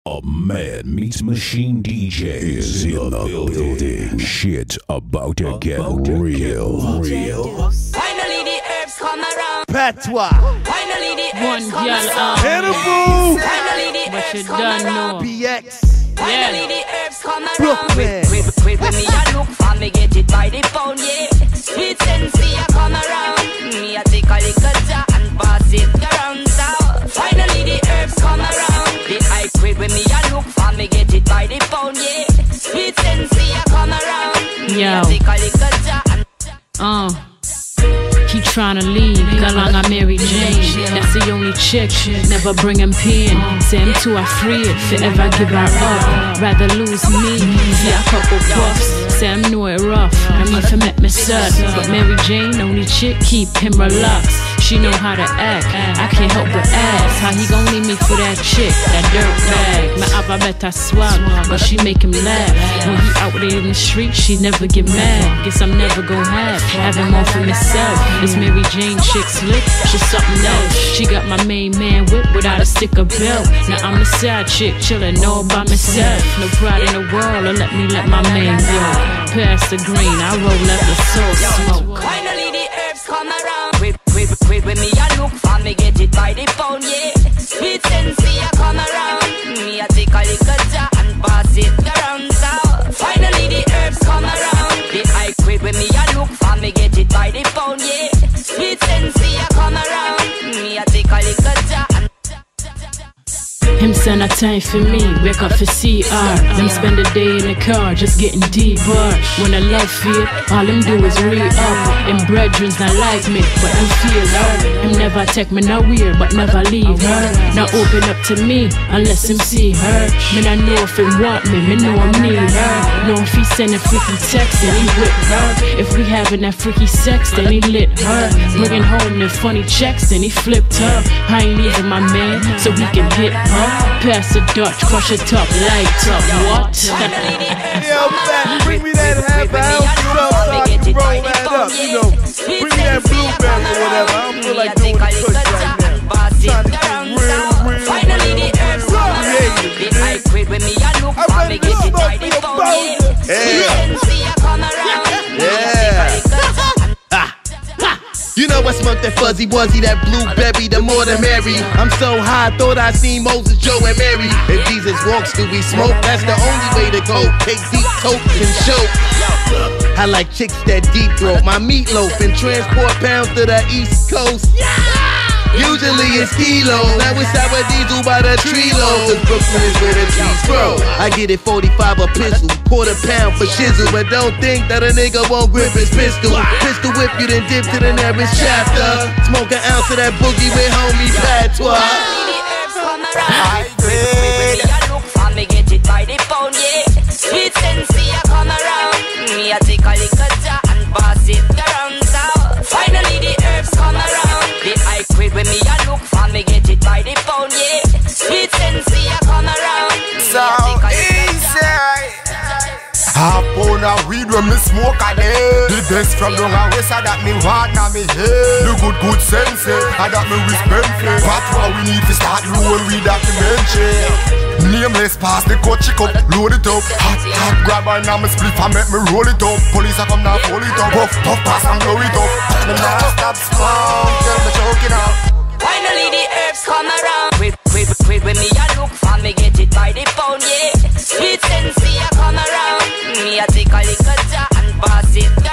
A man meets machine DJ is in the building. Shit's about to get real. Finally the herbs come around. Patwa. Finally the herbs come around. Hannibull. Finally the herbs come around. BX. Finally the herbs come around. Brooklyn. When me a look for me get it by the pound, yeah. Sweet sensei a come around. Me a take a little jar and pass it around. So finally the herbs come around. The high grade when me a look for me get it by the pound, yeah. Sweet sensei a come around. Me a take a little jar and Keep trying to leave, Patwa-MaryJane. That's the only chick, never bring him pain. Say I'm too afraid, forever give her up. Rather lose me, see a couple puffs. Say I'm know it rough, I mean for met me sad. But Mary Jane, only chick, keep him relaxed. She know how to act, I can't help but ask how he gon' leave me for that chick, that dirt bag. My abba better swag, but she make him laugh. When he out there in the street, she never get mad. Guess I'm never gon' have him all for myself. This Mary Jane chick slick, she's something else. She got my main man whip without a sticker belt. Now I'm the side chick, chillin' all by myself. No pride in the world, or let me let my man go. Pass the green, I roll up the soul smoke. Finally the herbs come around. When me a look for me get it by the pound, yeah. Sweet sensei a come around. Me a take a little jar and pass it around. So finally the herbs come around. The high grade when me a look for me get it by the pound, yeah. Sweet sensei a come around. Me a take a little jar and him send a time for me, wake up for CR. Them spend the day in the car, just getting deeper. When I love feel, all him do is re-up. Them brethrens not like me, but I feel her. Him never take me nowhere, but never leave her. Now open up to me, unless him see her. Me not know if him want me know him need her. Know if he sending freaky text, then he with her. If we having that freaky sex, then he lit her. Bringing home the funny checks, then he flipped her. I ain't leaving my man, so he can hit her. Pass the Dutch, crush it up, light up, what? Yo, back, bring me that half ounce stuff so I can roll that up, you know. Bring me that blueberry or whatever. I don't feel like doing the push right now. Trying to get real. Finally the herbs come around. The high grade when me a look for me get it by the pound, yeah. Sweet sensei a come around. You know I smoked that fuzzy wuzzy, that blueberry, the more the merry. I'm so high, thought I seen Moses, Joe, and Mary. If Jesus walks, do we smoke? That's the only way to go. Take deep coke and choke. I like chicks that deep throat my meatloaf and transport pounds to the East Coast. Usually it's kilos, now it's sour diesel by the tree low. Cause Brooklyn is where the trees grow. I get it 45 a pistol, quarter pound for shizzle. But don't think that a nigga won't grip his pistol. Pistol whip you then dip to the nearest chapter. Smoke an ounce of that boogie with homie Patwa. High grade. Me a look for me get it by the pound, yeah. Sweet sensei a come around. Me a take a little jar and pass it around. So finally the herbs come around. The high grade when me a look for me get it by the pound, yeah. Sweet sensei a come around. So easy. Half pound of weed when me smoke a day. The best from down a west that me want na me head. The good sense and that me respect. Patwa we need to start roll with documentary. Nameless pass the cut chick up, load it up. Hot grab and now me split and make me roll it up. Police a come now pull it up. Puff pass and blow it up. Me nah stop smoke till me choking up. Finally the herbs come around. When me a look for me get it by the pound, yeah. Sweet sensei a come around. Me a take a little jar and pass it